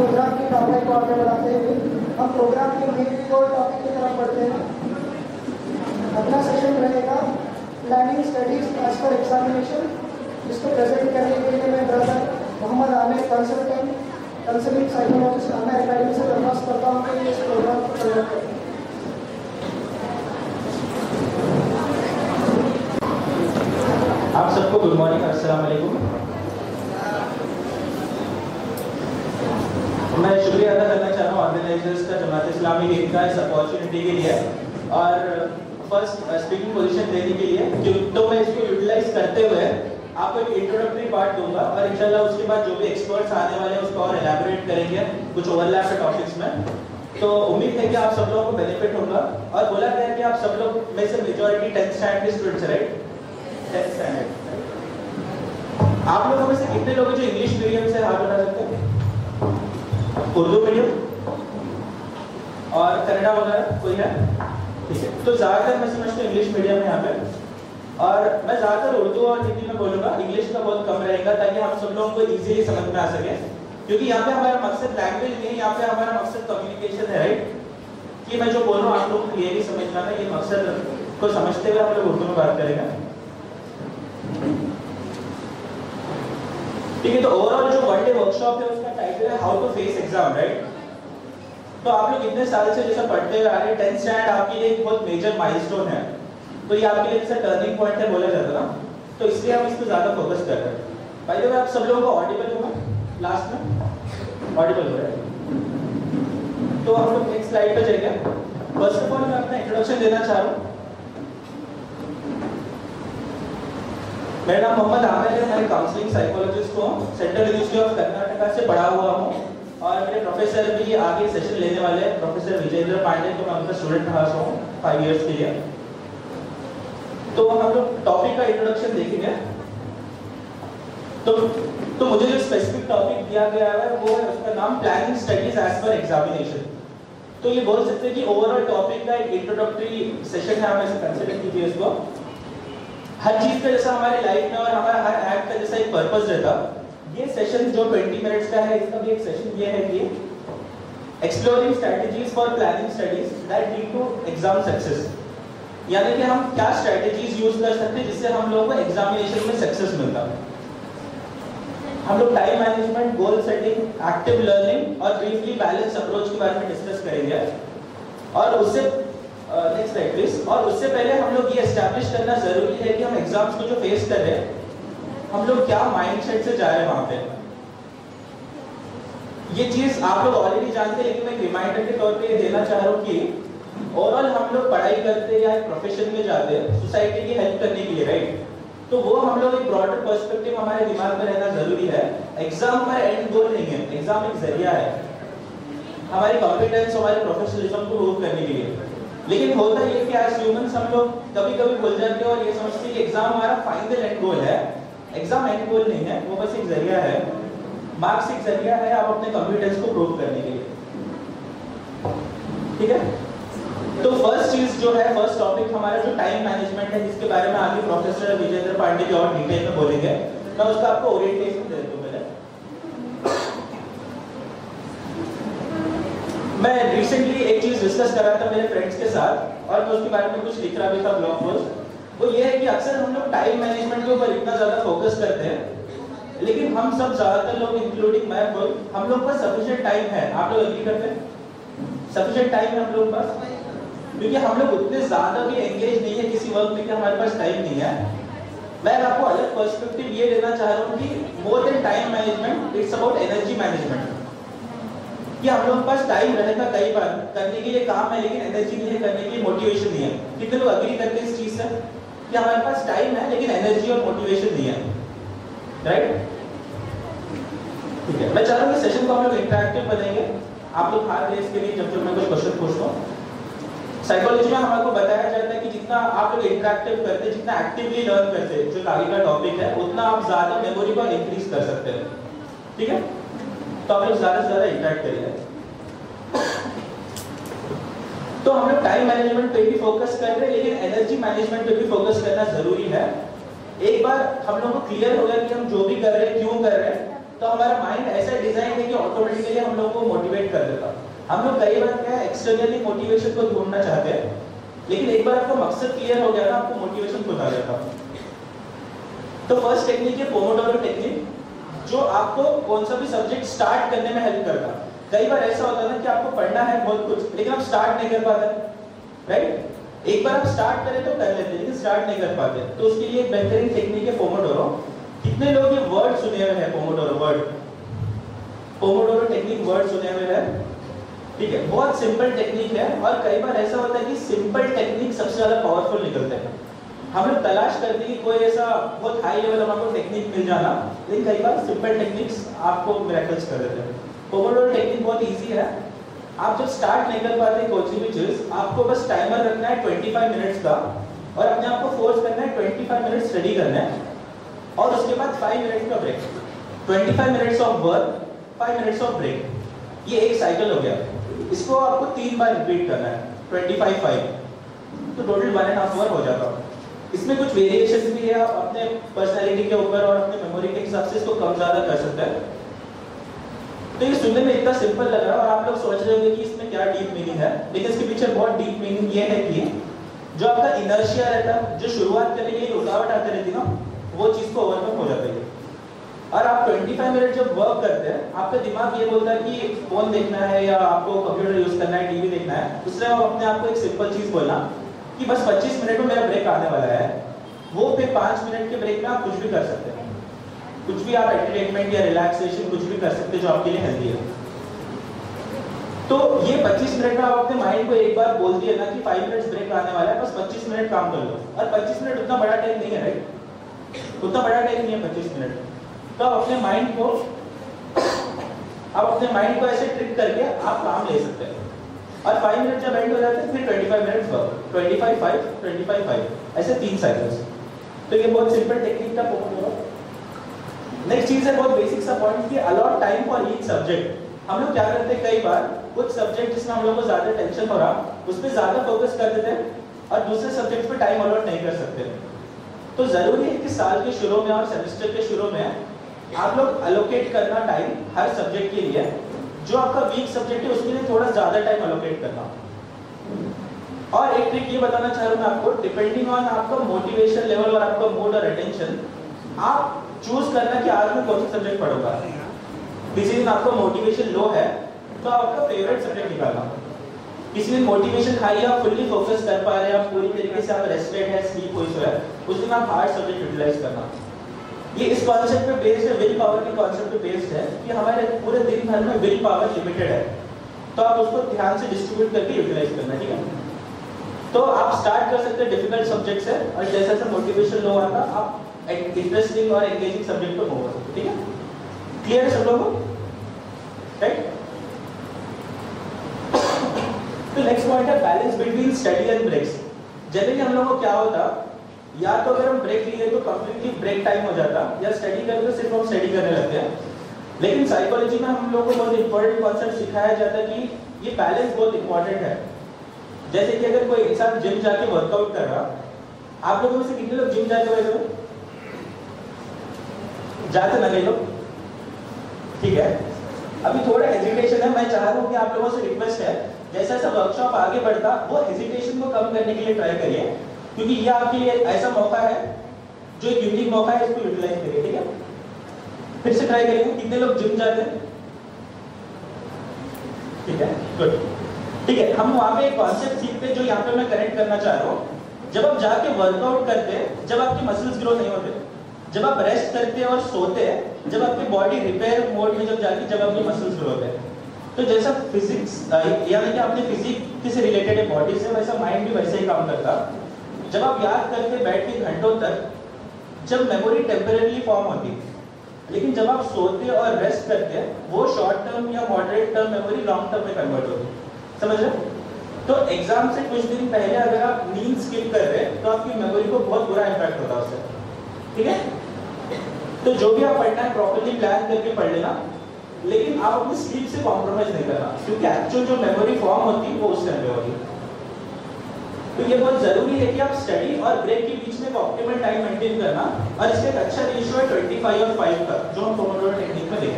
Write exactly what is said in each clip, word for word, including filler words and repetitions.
Programme की topic को आगे बढ़ाते हुए हम प्रोग्राम के मेन कोर टॉपिक की तरफ बढ़ते हैं। अगला सेशन रहेगा planning studies as per examination, जिसको प्रेजेंट करने के लिए मैं brother Mohammad Aamir consultant consulting psychologist Aamir academy से दरख्वास्त करता हूँ कि इस प्रोग्राम को प्रेजेंट करें। आप सबको गुड मॉर्निंग, अस्सलाम वालेकुम। मैं शुक्रिया अदा करना चाह रहा हूँ ऑर्गेनाइजर्स का, जमात इस्लामी हिंद का, इस अपॉर्चुनिटी के लिए और फर्स्ट स्पीकिंग पोजीशन देने के लिए। तो मैं इसको यूटिलाइज करते हुए आपको एक इंट्रोडक्टरी पार्ट दूंगा और इंशाल्लाह उसके बाद जो भी एक्सपर्ट्स आने वाले हैं उसको और एलैबोरेट करेंगे कुछ ओवरलैप के टॉपिक्स में। तो उम्मीद है कि आप सब लोगों को बेनिफिट होगा। और बोला गया कि आप सब लोग में से मेजॉरिटी टेंथ स्टैंडर्ड के स्टूडेंट्स, राइट? Tenth standard. आप लोगों में से कितने लोग जो इंग्लिश मीडियम से हाथ उठा सकते हैं? उर्दू मीडियम और कन्नड़ा वगैरह कोई है? ठीक है, तो ज़्यादातर मैं समझता हूँ इंग्लिश मीडियम है यहाँ पे, और मैं ज़्यादातर उर्दू और हिंदी में बोलूँगा, इंग्लिश का बहुत कम रहेगा ताकि हम सब लोगों को इजीली समझ में आ सके। क्योंकि यहाँ पे हमारा मकसद लैंग्वेज नहीं है, यहाँ पे हमारा मकसद कम्युनिकेशन है, राइट? कि मैं जो बोल रहा हूँ आप लोग क्लियरली समझ पाना, ये मकसद को समझते हुए हम लोग उर्दू में बात करेंगे। ठीक है, तो ओवरऑल जो वन डे वर्कशॉप है उसका टाइटल है how to face exam, right? तो आप लोग इतने साल से जैसा पढ़ते हुए आ रहे हैं, टेंथ स्टैंडर्ड आपके लिए एक बहुत मेजर माइलस्टोन है, तो ये आपके लिए जैसा टर्निंग पॉइंट है बोला जाता है ना, तो इसलिए हम इस पर ज्यादा फोकस कर रहे हैं। बाय द वे आप सब लोगों को ऑडिबल होगा लास्ट में? ऑडिबल हो रहा है? तो हम लोग नेक्स्ट स्लाइड पे जाएंगे। फर्स्ट ऑफ ऑल मैं अपना इंट्रोडक्शन देना चाह रहा हूँ। मेरा नाम मोहम्मद आमिर है, मैं काउंसलिंग साइकोलॉजिस्ट हूँ, सेंट्रल यूनिवर्सिटी ऑफ कर्नाटका से पढ़ा हुआ हूँ और मेरे प्रोफेसर भी आगे सेशन लेने वाले हैं, प्रोफेसर विजेंद्र पांडे, तो मैं उनका स्टूडेंट रहा हूँ फाइव इयर्स के लिए। तो हम लोग टॉपिक का इंट्रोडक्शन देखेंगे। तो तो मुझे जो स्पेसिफिक टॉपिक दिया गया है वो है, उसका नाम planning studies as per examination. तो ये बोल सकते हैं कि ओवरऑल टॉपिक का एक इंट्रोडक्टरी सेशन है, हम ऐसे कंसीडर कीजिए इसको। हर चीज का जैसा हमारे लाइफ में और हमारा हर एक्ट का जैसा एक पर्पस रहता, ये सेशन जो बीस मिनट्स का है, इसका भी एक सेशन ये है कि exploring strategies for planning studies that lead to exam success. यानी कि हम क्या स्ट्रेटजीज यूज कर सकते हैं जिससे हम लोगों को एग्जामिनेशन में सक्सेस मिलता है। हम लोग time management, goal setting, active learning और ब्रीफली बैलेंस अप्रोच के बारे में डिस्कस करेंगे। और उससे नेक्स्ट स्लाइड प्लीज। और उससे पहले हम लोग ये एस्टैब्लिश करना जरूरी है कि हम एग्जाम्स को जो फेस कर रहे हैं, हम लोग क्या माइंडसेट से जा रहे हैं वहां पे। ये चीज आप लोग ऑलरेडी जानते हैं, लेकिन मैं एक रिमाइंडर के तौर पे ये देना चाह रहा हूँ कि ओवरऑल हम लोग पढ़ाई करते हैं या एक प्रोफेशन में जाते हैं सोसाइटी की हेल्प करने के लिए, राइट? तो वो हम लोग एक ब्रॉडर पर्सपेक्टिव हमारे दिमाग में रहना जरूरी है। एग्जाम हमारा एंड गोल नहीं है, एग्जाम एक जरिया है हमारी कॉम्पिटेंस, हमारे प्रोफेशनलिज्म को प्रूव करने के लिए। लेकिन होता ये कि एज ह्यूमंस हम लोग कभी कभी भूल जाते हैं और ये समझते हैं कि एग्जाम हमारा फाइनल एंड गोल है। एग्जाम एंड गोल नहीं है, वो बस एक जरिया है। मार्क्स एक जरिया है आप अपने कॉम्पिटेंस को प्रूव करने के लिए, ठीक है? तो फर्स्ट चीज जो है, फर्स्ट टॉपिक हमारा जो टाइम मैनेजमेंट है, जिसके बारे में आगे प्रोफेसर विजेंद्र पांडे जी और डिटेल में बोलेंगे। मैं उसका आपको ओरिएंटेशन दे दूं। पहले मैं रिसेंटली एक चीज डिस्कस कर रहा था मेरे फ्रेंड्स के साथ और मैं उसके बारे में कुछ लिख रहा भी था ब्लॉग पोस्ट। वो ये है कि अक्सर हम लोग टाइम मैनेजमेंट के ऊपर इतना ज्यादा फोकस करते हैं, लेकिन हम सब ज्यादातर लोग इंक्लूडिंग मैं खुद, हम लोग पास सफिशिएंट टाइम है। आप लोग एग्री करते हैं? सफिशिएंट टाइम है हम लोग पास, क्योंकि हम लोग उतने ज्यादा भी एंगेज नहीं है किसी वर्क में कि हमारे पास टाइम नहीं है। मैं आपको अलग पर्सपेक्टिव ये देना चाह रहा हूँ कि more than time management, it's about energy management. कि हम लोग पास टाइम रहेगा कई बार करने के लिए काम है, लेकिन एनर्जी नहीं है करने के लिए, मोटिवेशन नहीं है। कितने लोग एग्री करते हैं इस चीज से कि हमारे पास टाइम है लेकिन एनर्जी और मोटिवेशन नहीं है, राइट? ठीक है, मैं चाह रहा हूँ कि सेशन को हम लोग इंटरैक्टिव बनाएंगे। आप लोग भाग ले इसके लिए जब जब मैं कुछ क्वेश्चन पूछता हूँ। साइकोलॉजी में हमको बताया जाता है कि जितना आप लोग इंटरैक्टिव करते हैं, जितना एक्टिवली लर्न करते हैं, जो आगे का टॉपिक है, उतना आप ज्यादा मेमोरी को इंक्रीज कर सकते हैं, ठीक है? तो आप लोग ज्यादा से ज्यादा इंटरैक्ट करिए। तो हम लोग टाइम मैनेजमेंट पे भी फोकस कर रहे हैं, लेकिन एनर्जी मैनेजमेंट पे भी फोकस करना जरूरी है। एक बार हम लोग को क्लियर हो गया कि हम जो भी कर रहे हैं क्यों कर रहे हैं, तो हमारा माइंड ऐसा डिजाइन है कि ऑटोमेटिकली हम लोगों को मोटिवेट कर देता। हम लोग कई बार क्या एक्सटर्नली मोटिवेशन को ढूंढना चाहते हैं, लेकिन एक बार आपको मकसद क्लियर हो गया ना, आपको मोटिवेशन खुद आ जाता। तो फर्स्ट टेक्निक है पोमोडोरो टेक्निक, जो आपको कौन सा भी सब्जेक्ट स्टार्ट करने में हेल्प करता। कई बार ऐसा होता है ना कि आपको पढ़ना है बहुत कुछ, लेकिन आप स्टार्ट नहीं कर पाते, राइट? एक बार आप स्टार्ट करें तो कर लेते, लेकिन स्टार्ट नहीं कर पाते। तो उसके लिए एक बेहतरीन टेक्निक है पोमोडोरो। कितने लोग ये वर्ड सुने हुए हैं? Pomodoro word, pomodoro technique word सुने हुए हैं? ठीक है, बहुत सिंपल टेक्निक है। और कई बार ऐसा होता है कि सिंपल टेक्निक सबसे ज्यादा पावरफुल निकलते हैं। हम लोग तलाश करते हैं कि कोई ऐसा बहुत हाई लेवल हमको टेक्निक मिल जाना, लेकिन कई बार सिंपल टेक्निक्स आपको मिरेकल्स कर देते हैं। पोमोडोरो टेक्निक बहुत इजी है। आप जब स्टार्ट नहीं कर पाते कोई भी चीज, आपको बस टाइमर रखना है पच्चीस मिनट्स का, और अपने आप को फोर्स करना है पच्चीस मिनट्स स्टडी करना है, और उसके बाद पाँच मिनट का ब्रेक। पच्चीस मिनट्स ऑफ वर्क, पाँच मिनट्स ऑफ ब्रेक, ये एक साइकिल हो गया। इसको आपको तीन बार रिपीट करना है, पच्चीस पाँच, तो total one and half hour हो जाता है। इसमें कुछ वेरिएशंस भी है, आप अपने पर्सनालिटी के ऊपर और अपने मेमोरी के हिसाब से इसको कम ज्यादा कर सकते हैं। तो ये सुनने में इतना सिंपल लग रहा है और आप लोग सोच रहे होंगे कि इसमें क्या डीप मीनिंग है, लेकिन इसके पीछे बहुत डीप मीनिंग ये है कि जो आपका इनर्शिया रहता है, जो शुरुआत करने के लिए रुकावट आती रहती है ना, वो चीज को ओवरकम हो जाता है। और आप पच्चीस मिनट जब वर्क करते हैं, आपका दिमाग ये बोलता है कि फोन देखना है या आपको कंप्यूटर यूज करना है, टीवी देखना है। उससे आप अपने आप को एक सिंपल चीज बोलना कि बस पच्चीस मिनट में मेरा ब्रेक आने वाला है, वो फिर पाँच मिनट के ब्रेक में आप कुछ भी कर सकते हैं, कुछ भी आप एंटरटेनमेंट या रिलैक्सेशन कुछ भी कर सकते हैं जो आपके लिए हेल्दी है। तो ये पच्चीस मिनट में आप अपने माइंड को एक बार बोल दिए ना कि पाँच मिनट्स ब्रेक आने वाला है, बस पच्चीस मिनट काम कर लो। और पच्चीस मिनट उतना बड़ा टाइम नहीं है, राइट? उतना बड़ा टाइम नहीं है पच्चीस मिनट। तो आप अपने माइंड को आप अपने माइंड को ऐसे ट्रिक करके आप काम ले सकते हैं। और पाँच मिनट जब एंड हो जाते हैं, फिर पच्चीस मिनट्स वर्क, पच्चीस पाँच, पच्चीस पाँच, ऐसे तीन साइकिल्स। तो ये बहुत सिंपल टेक्निक था पोमोडोरो। नेक्स्ट चीज है बहुत बेसिक सा पॉइंट कि allot time for each subject. हम लोग क्या करते हैं, कई बार कुछ सब्जेक्ट जिसमें हम लोग को ज्यादा टेंशन हो रहा, उस पर ज्यादा फोकस कर देते हैं और दूसरे सब्जेक्ट पे टाइम अलॉट नहीं कर सकते। तो जरूरी है कि साल के शुरू में और सेमेस्टर के शुरू में आप लोग अलोकेट करना टाइम हर सब्जेक्ट के लिए। जो आपका वीक सब्जेक्ट है उसके लिए थोड़ा ज्यादा टाइम अलोकेट करना। और एक ट्रिक ये बताना चाह रहा हूँ मैं आपको, डिपेंडिंग ऑन आपका मोटिवेशन लेवल और आपका मूड और अटेंशन, आप चूज करना कि आज मैं कौन सा सब्जेक्ट पढ़ूंगा। किसी दिन आपका मोटिवेशन लो है तो आपका फेवरेट सब्जेक्ट निकालना। किसी दिन मोटिवेशन हाई है, आप फुल्ली फोकस कर पा रहे हैं, आप पूरी तरीके से आप रेस्टेड है, स्लीप हुई है, उस दिन आप हार्ड सब्जेक्ट यूटिलाइज करना। ये इस कॉन्सेप्ट पे बेस्ड है, विल पावर के कॉन्सेप्ट पे बेस्ड है कि हमारे पूरे दिन भर में विल पावर लिमिटेड है, तो आप उसको ध्यान से डिस्ट्रीब्यूट करके यूटिलाइज करना। ठीक है, तो आप स्टार्ट कर सकते हैं डिफिकल्ट सब्जेक्ट से, और जैसे जैसे मोटिवेशन लो आता आप इंटरेस्टिंग और एंगेजिंग सब्जेक्ट पे मूव हो सकते। ठीक है, क्लियर है सब लोगों को? राइट। तो नेक्स्ट पॉइंट है balance between study and breaks. Generally हम लोगों को क्या होता, या तो अगर हम ब्रेक लिए तो कंप्लीटली ब्रेक टाइम हो जाता, या स्टडी करते तो सिर्फ हम स्टडी करने लगते हैं। लेकिन साइकोलॉजी में हम लोगों को बहुत इंपॉर्टेंट कॉन्सेप्ट सिखाया जाता है कि ये बैलेंस बहुत इंपॉर्टेंट है। जैसे कि अगर कोई इंसान जिम जाके वर्कआउट कर रहा, आप लोगों में से कितने लोग जिम जाते हुए जाते ना गए लोग? ठीक है, अभी थोड़ा हेजिटेशन है, मैं चाह रहा हूँ कि आप लोगों से रिक्वेस्ट है, जैसा जैसा वर्कशॉप आगे बढ़ता वो हेजिटेशन को कम करने के लिए ट्राई करिए, क्योंकि ये आपके लिए ऐसा मौका है जो एक यूनिक मौका है, इसको यूटिलाइज करिए। ठीक है, फिर से ट्राई करिए। कितने लोग जिम जाते हैं? ठीक है, गुड। ठीक है, हम वहां पे एक कॉन्सेप्ट सीखते हैं जो यहाँ पे मैं कनेक्ट करना चाह रहा हूँ। जब आप जाके वर्कआउट करते हैं, जब आपके मसल्स ग्रो नहीं होते, जब आप रेस्ट करते हैं और सोते हैं, जब आपकी बॉडी रिपेयर मोड में जब जाती है, जब आपके मसल्स ग्रो होते हैं, तो जैसा फिजिक्स यानी कि आपने फिजिक्स से रिलेटेड है बॉडी से, वैसा माइंड भी वैसे ही काम करता। जब आप याद करते बैठ के घंटों तक, जब मेमोरी टेम्परेरी फॉर्म होती, लेकिन जब आप सोते और रेस्ट करते हैं, वो शॉर्ट टर्म या moderate term memory long term में कन्वर्ट होती। समझ रहे? तो एग्जाम से कुछ दिन पहले अगर आप नींद स्किप कर रहे हैं तो आपकी मेमोरी को बहुत बुरा इम्पैक्ट होता है उससे। ठीक है, तो जो भी आप पढ़ना है प्रॉपर्ली प्लान करके पढ़ लेना, लेकिन आप अपनी स्लीप से कॉम्प्रोमाइज नहीं करना, क्योंकि एक्चुअल जो मेमोरी फॉर्म होती है वो उस टाइम पे होती है। तो ये बहुत जरूरी है कि आप स्टडी और ब्रेक के बीच में एक ऑप्टिमल टाइम मेंटेन करना, और इसका एक अच्छा रेशियो है पच्चीस और पाँच का, जो हम पोमोडोरो टेक्निक में देखते हैं।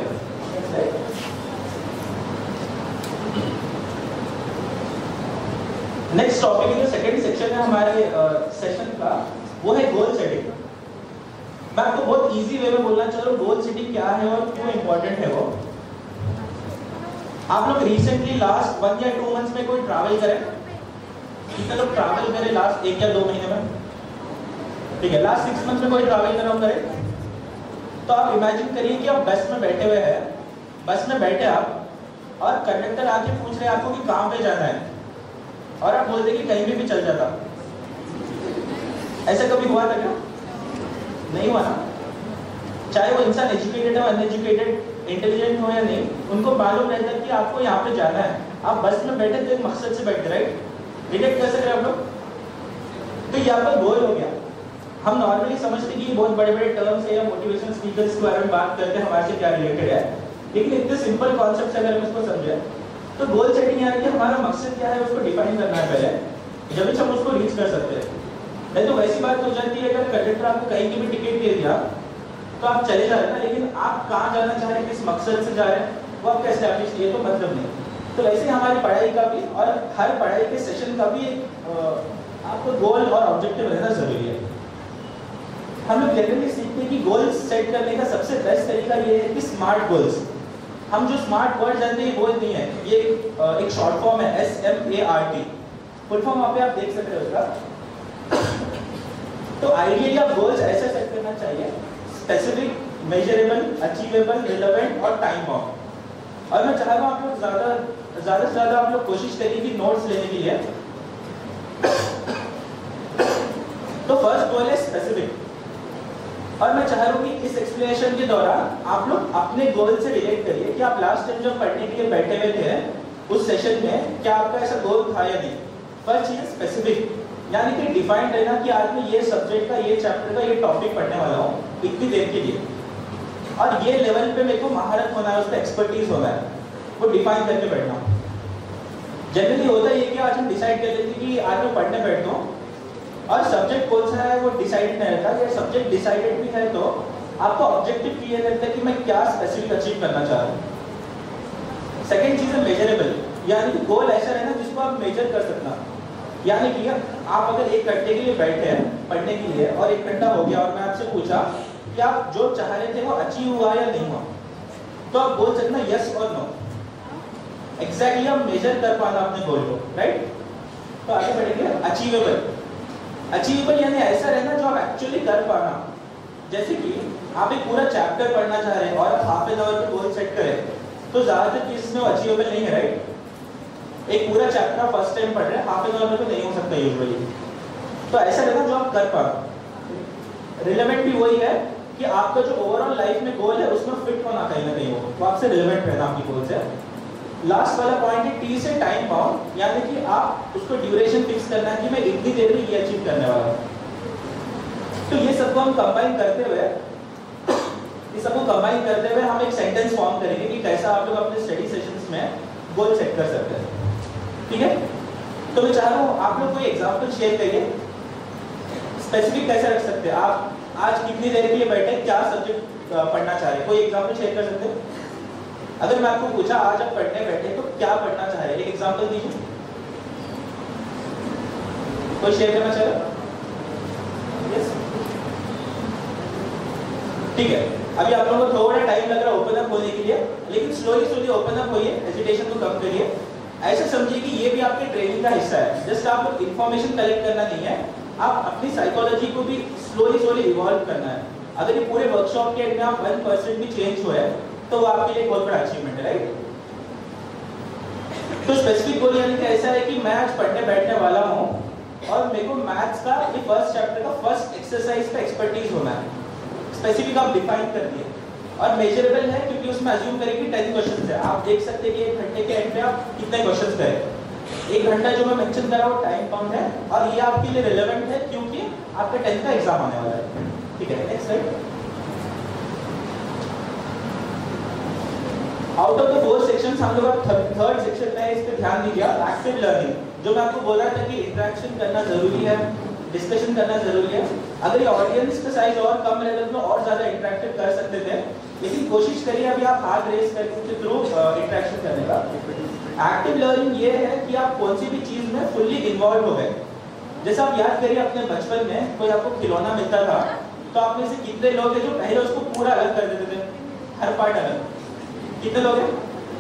नेक्स्ट टॉपिक जो सेकंड सेक्शन है हमारे सेशन का वो है गोल सेटिंग। मैं आपको बहुत इजी वे में बोलना चाह रहा हूँ गोल सेटिंग क्या है और क्यों इंपॉर्टेंट है वो। आप लोग recently last one or two months में कोई ट्रैवल करें? कितने लोग ट्रैवल करें लास्ट एक या दो महीने में? ठीक है, लास्ट सिक्स मंथ्स में कोई ट्रैवल कर रहा करे? तो आप इमेजिन करिए कि आप बस में बैठे हुए हैं, बस में बैठे आप और कंडक्टर आके पूछ रहे हैं आपको कि कहाँ पे जाना है और आप बोलते कि कहीं भी भी चल जाता। ऐसा कभी हुआ था क्या? नहीं हुआ ना। चाहे वो इंसान एजुकेटेड हो, अनएजुकेटेड, इंटेलिजेंट हो या नहीं, उनको मालूम रहता है कि आपको यहाँ पे जाना है। आप बस में बैठे तो एक मकसद से बैठे, राइट? रिलेट कर सकते हैं आप लोग? तो ये आपका गोल हो गया। हम नॉर्मली समझते कि बहुत बड़े बड़े टर्म्स है या मोटिवेशन स्पीकर्स के बारे में बात करते हैं, हमारे से क्या रिलेटेड है, लेकिन इतने सिंपल कॉन्सेप्ट से अगर हम इसको समझे तो गोल सेटिंग यानी कि हमारा मकसद क्या है उसको डिफाइन करना है पहले, जब हम उसको रीच कर सकते हैं। नहीं तो वैसी बात हो जाती है अगर कंडक्टर आपको कहीं की भी टिकट दे दिया तो आप चले जा रहे हैं ना, लेकिन आप कहाँ जाना चाह रहे हैं, किस मकसद से जा रहे हैं वो आपका एस्टैब्लिश नहीं है, तो मतलब नहीं। तो वैसे हमारी पढ़ाई का भी और हर पढ़ाई के सेशन का भी एक आपको गोल और ऑब्जेक्टिव रहना जरूरी है। हम लोग जनरली सीखते हैं कि गोल सेट करने का सबसे बेस्ट तरीका ये है कि स्मार्ट गोल्स। हम जो स्मार्ट वर्ड जानते हैं वो नहीं है, ये एक शॉर्ट फॉर्म है S M A R T. Full form वहाँ पे आप देख सकते हो उसका। तो आइडियली आप गोल्स ऐसे सेट करना चाहिए, स्पेसिफिक, मेजरेबल, अचीवेबल, रिलेवेंट और टाइम बाउंड। और मैं चाह रहा हूँ आप लोग ज़्यादा ज़्यादा से ज़्यादा आप लोग कोशिश करिए कि नोट्स लेने के लिए। तो फर्स्ट गोल है स्पेसिफिक, और मैं चाह रहा हूँ कि इस एक्सप्लेनेशन के दौरान आप लोग अपने गोल से रिलेट करिए कि आप लास्ट टाइम जब पढ़ने के लिए बैठे हुए थे उस सेशन में क्या आपका ऐसा गोल था या नहीं। फर्स्ट चीज स्पेसिफिक, यानी कि डिफाइंड रहना कि आज मैं ये सब्जेक्ट का, ये चैप्टर का, ये टॉपिक पढ़ने वाला हूँ इतनी देर के लिए, और ये लेवल पे मेरे को महारत होना है, उस पर एक्सपर्टीज होना है, वो डिफाइन करके बैठना। जनरली होता है ये कि आज हम डिसाइड कर लेते कि आज मैं पढ़ने बैठता हूँ और सब्जेक्ट कौन सा है वो डिसाइड नहीं रहता, या सब्जेक्ट डिसाइडेड भी है तो आपको ऑब्जेक्टिव क्लियर रहता है कि मैं क्या स्पेसिफिक अचीव करना चाह रहा हूँ। सेकेंड चीज है मेजरेबल, यानी कि गोल ऐसा रहना जिसको आप मेजर कर सकना। यानी कि आप अगर एक घंटे के लिए बैठे हैं पढ़ने के लिए और एक घंटा हो गया और मैं आपसे पूछा कि आप जो चाह रहे थे वो अचीव हुआ या नहीं हुआ, तो आप बोल सकते ना यस और नो। एग्जैक्टली आप मेजर कर पाना अपने गोल को, राइट? तो आगे बढ़ेंगे। अचीवेबल, अचीवेबल यानी ऐसा रहना जो आप एक्चुअली कर पाना। जैसे कि आप एक पूरा चैप्टर पढ़ना चाह रहे हैं और आप हाफ एन आवर पे गोल सेट करें तो ज्यादातर केसेस में वो अचीवेबल नहीं है, राइट? एक पूरा चैप्टर आप फर्स्ट टाइम पढ़ रहे हैं, हाफ एन आवर में तो नहीं हो सकता यूजुअली। तो ऐसा रहना जो आप कर पाना। रिलेवेंट भी वही है कि आपका जो ओवरऑल लाइफ में गोल है उसमें फिट होना कहीं ना कहीं हो, तो आपसे रिलेवेंट रहना आपकी गोल से। लास्ट वाला पॉइंट है टी से टाइम बाउंड, यानी कि आप उसको ड्यूरेशन फिक्स करना है कि मैं इतनी देर में ये अचीव करने वाला हूँ। तो ये सबको हम कंबाइन करते हुए ये सबको कंबाइन करते हुए हम एक सेंटेंस फॉर्म करेंगे कि कैसा आप लोग अपने स्टडी सेशंस में गोल सेट कर सकते हैं। ठीक है, तो मैं चाह रहा हूँ आप लोग कोई एग्जांपल शेयर करिए। स्पेसिफिक कैसे रख सकते हैं आप, आज कितनी देर के लिए बैठे, क्या सब्जेक्ट पढ़ना चाह रहे हैं, कोई एग्जाम्पल शेयर कर सकते हैं? अगर मैं आपको पूछा आज आप पढ़ने बैठे तो क्या पढ़ना चाह रहे हैं, एक एग्जांपल दीजिए। कोई शेयर करना चाह रहा? यस, ठीक है। अभी आप लोगों को थोड़ा टाइम लग रहा है ओपन अप होने के लिए, लेकिन स्लोली स्लोली ओपन अप होइए, हेजिटेशन को कम करिए। ऐसे समझिए कि ये भी आपके ट्रेनिंग का हिस्सा है। जस्ट आपको इन्फॉर्मेशन कलेक्ट करना नहीं है, आप अपनी साइकोलॉजी को भी स्लोली स्लोली इवॉल्व करना है। अगर ये पूरे वर्कशॉप के एंड में आप वन परसेंट भी चेंज हुए तो वो आपके लिए बहुत बड़ा अचीवमेंट है, राइट? तो स्पेसिफिक गोल यानी कि ऐसा है कि मैं आज पढ़ने बैठने वाला हूँ और मेरे को मैथ्स का ये फर्स्ट चैप्टर का फर्स्ट एक्सरसाइज का एक्सपर्टीज होना है। स्पेसिफिक आप डिफाइन कर दिए, और मेजरेबल है क्योंकि उसमें अज्यूम करें कि टेन क्वेश्चंस है। आप देख सकते हैं कि एक घंटे के एंड में आप कितने क्वेश्चंस करें। एक घंटा जो मैं मेंशन कर रहा हूँ टाइम बाउंड है, और ये आपके लिए रिलेवेंट है क्योंकि आपका टेंथ का एग्जाम आने वाला है। ठीक है, next slide. Out of the four sections हम लोग थर्ड सेक्शन में इस पे ध्यान दीजिए, एक्टिव लर्निंग। जो मैं आपको बोल रहा था कि इंटरेक्शन करना जरूरी है, डिस्कशन करना जरूरी है। अगर ये ऑडियंस का साइज और कम रहेगा तो और ज़्यादा इंटरेक्टिव कर सकते थे, लेकिन कोशिश करिए अभी आप हाथ रेस करके थ्रू इंटरेक्शन करने का। एक्टिव लर्निंग ये है कि आप कौन सी भी चीज़ में फुल्ली इन्वॉल्व हो गए। जैसे आप याद करिए अपने बचपन में कोई आपको खिलौना मिलता था, तो आप में से कितने लोग हैं जो पहले उसको पूरा अलग कर देते थे, हर पार्ट अलग? कितने लोग हैं?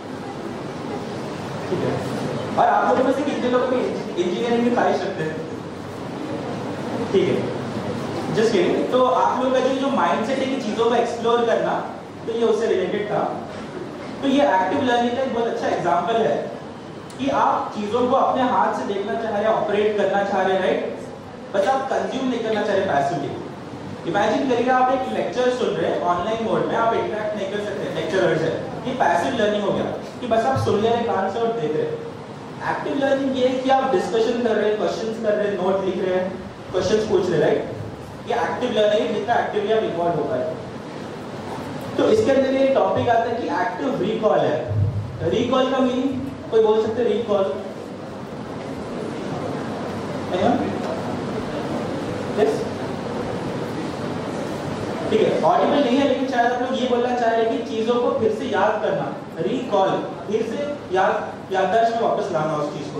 ठीक है। और आप लोगों में से कितने लोग भी इंजीनियरिंग की ख्वाहिश रखते हैं? ठीक है, जस्ट किडिंग। तो आप लोगों का जो माइंडसेट है कि चीज़ों को एक्सप्लोर करना, तो ये उससे रिलेटेड था। तो ये एक्टिव लर्निंग का एक बहुत अच्छा एग्जाम्पल है कि आप चीज़ों को अपने हाथ से देखना चाह रहे हैं, ऑपरेट करना चाह रहे हैं, राइट? बस आप कंज्यूम नहीं करना चाह रहे पैसिवली। इमेजिन करिए आप एक लेक्चर सुन रहे हैं ऑनलाइन मोड में, आप इंटरेक्ट नहीं कर सकते लेक्चरर से, ये पैसिव लर्निंग हो गया कि बस आप सुन ले रहे कान से और देख रहे हैं। एक्टिव लर्निंग ये है कि आप डिस्कशन कर रहे हैं, क्वेश्चंस कर रहे हैं, नोट लिख रहे हैं, क्वेश्चंस पूछ रहे हैं, राइट? ये एक्टिव लर्निंग है, जितना एक्टिवली आप इन्वॉल्व हो पाए। तो इसके अंदर ये टॉपिक आता है कि एक्टिव रिकॉल है। रिकॉल का मीनिंग कोई बोल सकते हैं? रिकॉल यस, ठीक है, ऑडिबल नहीं है, लेकिन शायद आप लोग ये बोलना चाह रहे हैं कि चीजों को फिर से याद करना, रिकॉल, फिर से याद याददाश्त में वापस लाना उस चीज को।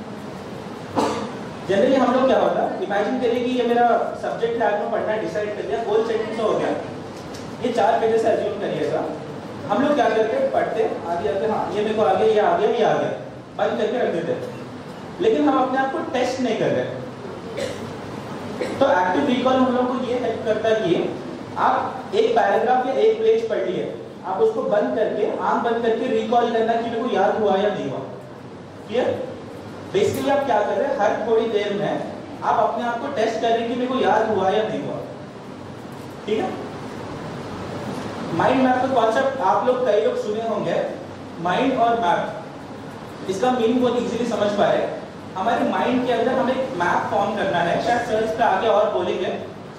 जनरली हम लोग क्या होता है, इमेजिन करिए कि ये मेरा सब्जेक्ट है, आपने पढ़ना डिसाइड कर दिया, गोल सेटिंग तो हो गया, ये चार पेजेस से अज्यूम करिएगा। हम लोग क्या करते हैं, पढ़ते आगे आगे, हाँ ये मेरे को आ गया, ये आ गया, ये आ गया, बंद करके रख देते। लेकिन हम अपने आप को टेस्ट नहीं कर रहे। तो एक्टिव रिकॉल हम लोग को ये हेल्प करता है कि आप एक पैराग्राफ या एक पेज पढ़ लिए, आप उसको बंद करके, आंख बंद करके रिकॉल करना कि मेरे को याद हुआ या नहीं हुआ। क्लियर? बेसिकली आप क्या कर रहे हैं, हर थोड़ी देर में आप अपने आप को टेस्ट कर रहे हैं कि मेरे को याद हुआ या नहीं हुआ। ठीक है? माइंड मैप का कॉन्सेप्ट आप लोग कई लोग सुने होंगे, माइंड और मैप, इसका मीनिंग बहुत इजीली समझ पाए। हमारे माइंड के अंदर हमें एक मैप फॉर्म करना है, शायद सर इस पे आगे और बोलेंगे।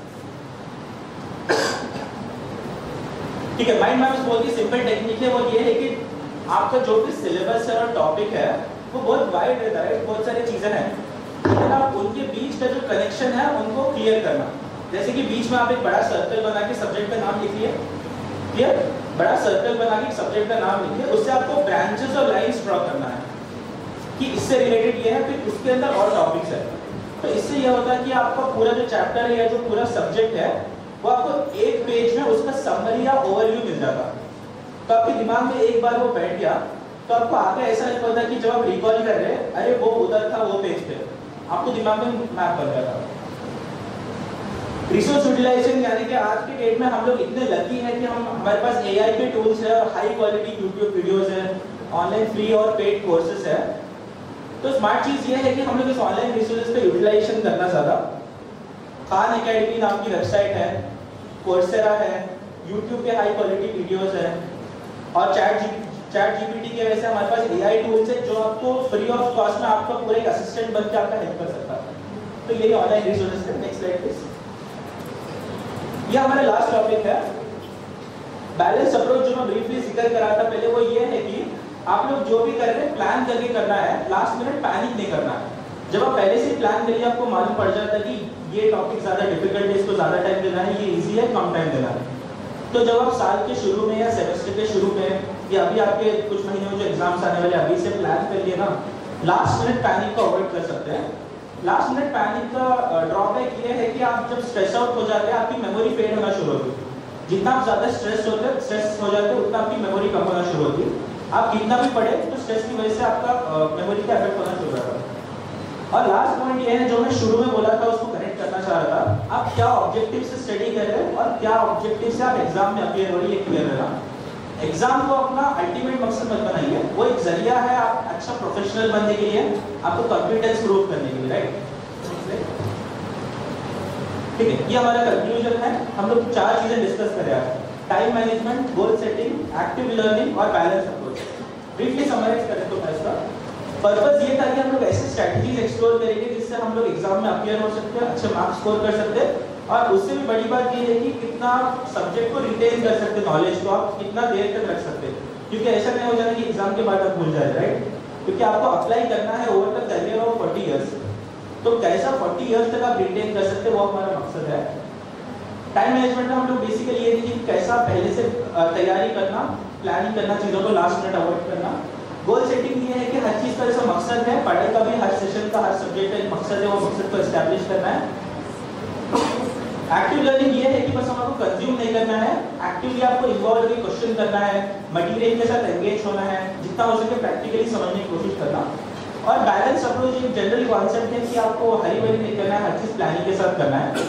ठीक है, माइंड मैप बहुत ही सिंपल टेक्निक है, वो ये है कि आपका जो भी सिलेबस है और टॉपिक है वो बहुत वाइड रहता है, बहुत सारी चीजें हैं, लेकिन आप उनके बीच का जो कनेक्शन है उनको क्लियर करना। जैसे कि बीच में आप एक बड़ा सर्कल बना के सब्जेक्ट का नाम लिखिए, क्लियर? बड़ा सर्कल बना के सब्जेक्ट का नाम लिखिए, उससे आपको ब्रांचेस और लाइंस ड्रॉ करना है कि इससे रिलेटेड ये है, फिर उसके अंदर और टॉपिक्स है। तो इससे यह होता है कि आपका पूरा जो चैप्टर है या जो पूरा सब्जेक्ट है वो आपको एक पेज में उसका समरी या ओवरव्यू मिल जाता। तो आपके दिमाग में एक बार वो बैठ गया तो आपको आगे ऐसा नहीं पता कि जब आप रिकॉल कर रहे हैं, अरे वो उधर था वो पेज पे, आपको दिमाग में मैप बन गया था। रिसोर्स यूटिलाइजेशन यानी कि आज के डेट में हम लोग इतने लकी हैं कि हम हमारे पास एआई के टूल्स है और हाई क्वालिटी यूट्यूब वीडियोस है, ऑनलाइन फ्री और पेड कोर्सेज है। तो स्मार्ट चीज ये है कि हम लोग इस ऑनलाइन रिसोर्सेज का यूटिलाइजेशन करना ज़्यादा। खान एकेडमी नाम की वेबसाइट है, कोर्सेरा है, यूट्यूब पे हाई क्वालिटी वीडियोस है, और चैट जी चैट जीपीटी की वजह से हमारे पास एआई टूल्स है जो आपको फ्री ऑफ कॉस्ट में आपका पूरा एक असिस्टेंट बनकर आपका हेल्प कर सकता है। तो यही ऑनलाइन रिसोर्सेज है। Next slide please. ये हमारा लास्ट टॉपिक है, बैलेंस अप्रोच, जो मैं ब्रीफली जिक्र करा था पहले, वो ये है कि आप लोग जो भी कर रहे हैं प्लान करके करना है, लास्ट मिनट पैनिक नहीं करना है। जब आप पहले से प्लान करिए, आपको मालूम पड़ जाता है कि ये टॉपिक ज़्यादा डिफिकल्ट है, इसको ज़्यादा टाइम देना है, ये इजी है, कम टाइम देना है। तो जब आप साल के शुरू में या सेमेस्टर के शुरू में या अभी आपके कुछ महीने में जो एग्जाम्स आने वाले अभी से प्लान कर लिए ना, लास्ट मिनट पैनिक को अवॉइड कर सकते हैं। लास्ट मिनट पैनिक का ड्रॉबैक ये है कि आप जब स्ट्रेस आउट हो जाते हैं, आपकी मेमोरी फेड होना शुरू होती है। जितना आप ज़्यादा स्ट्रेस होते हैं स्ट्रेस हो जाते हैं उतना आपकी मेमोरी कम होना शुरू होती है। आप कितना भी पढ़े तो स्ट्रेस की वजह से आपका मेमोरी का इफेक्ट होना शुरू होता है। और लास्ट पॉइंट ये है जो मैं शुरू में बोला था, उसको कनेक्ट करना चाह रहा था। आप क्या ऑब्जेक्टिव से स्टडी कर रहे हैं और क्या ऑब्जेक्टिव से आप एग्जाम में अपीयर हो रही है, क्लियर रहना। एग्जाम को अपना अल्टीमेट मकसद मत बनाइए, वो एक जरिया है आप अच्छा प्रोफेशनल बनने के लिए, आपको कॉन्फिडेंस ग्रो करने के लिए, राइट? ठीक है, ये हमारा कंक्लूजन है। हम लोग चार चीजें डिस्कस कर रहे हैं, time management, goal setting, active learning और बैलेंस अप्रोच। ब्रीफली समराइज करें तो इसका पर्पस ये था कि हम लोग ऐसे स्ट्रैटेजीज एक्सप्लोर करेंगे जिससे हम लोग एग्जाम में अपीयर हो सकते हैं, अच्छे मार्क्स स्कोर कर सकते हैं, और उससे भी बड़ी बात ये है कि कितना सब्जेक्ट को रिटेन कर सकते हैं, नॉलेज को आप कितना देर तक रख सकते हैं। क्योंकि ऐसा नहीं हो जाना कि एग्जाम के बाद आप भूल जाए, राइट? क्योंकि आपको अप्लाई करना है over the career of forty years. तो कैसा फोर्टी इयर्स तक आप रिटेन कर सकते हैं, वो हमारा मकसद है। टाइम मैनेजमेंट में हम लोग बेसिकली ये देखिए कैसा पहले से तैयारी करना, प्लानिंग करना, चीज़ों को लास्ट मिनट अवॉइड करना। गोल सेटिंग ये है कि हर चीज़ का जैसा मकसद है, पढ़ाई का भी हर सेशन का, हर सब्जेक्ट का एक मकसद है, वो मकसद को एस्टैब्लिश करना है। एक्टिव लर्निंग ये है कि बस हमको कंज्यूम नहीं करना है, एक्टिवली आपको इन्वॉल्व करके क्वेश्चन करना है, मटेरियल के साथ एंगेज होना है, जितना हो सके प्रैक्टिकली समझने की कोशिश करना। और बैलेंस अप्रोच एक जनरल कॉन्सेप्ट है कि आपको हरी भरी नहीं करना है, हर चीज़ प्लानिंग के साथ करना है।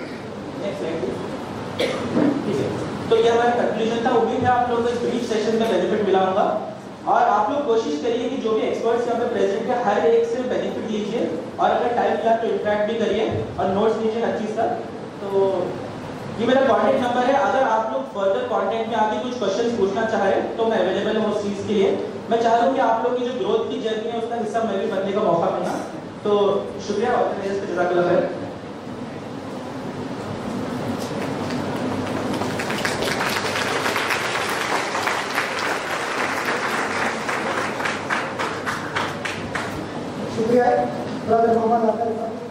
ठीक है, तो ये हमारा कंक्लूजन था। उम्मीद है आप लोगों को इस ब्रीफ सेशन में बेनिफिट मिला होगा और आप लोग कोशिश करिए कि जो भी एक्सपर्ट्स यहाँ पे प्रेजेंट है हर एक से बेनिफिट लीजिए और अगर टाइम मिला तो इंटरेक्ट भी करिए और नोट्स लीजिए हर चीज़ का। तो ये मेरा कॉन्टैक्ट नंबर है, अगर आप लोग फर्दर कंटेंट में आगे कुछ क्वेश्चंस पूछना चाह रहे हैं तो मैं अवेलेबल हूँ उस चीज़ के लिए। मैं चाह रहा हूँ कि आप लोग की जो ग्रोथ की जर्नी है उसका हिस्सा मैं भी बनने का मौका मिला। तो शुक्रिया ऑर्गेनाइजर्स पे, जज़ाकल्लाह खैर। शुक्रिया ब्रदर मोहम्मद आकर।